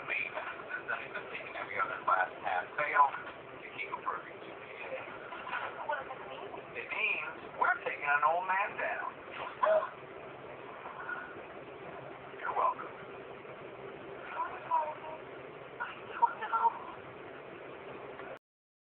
Taking every other class pass fail to keep a perfect GPA. What does it mean? It means we're taking an old man down.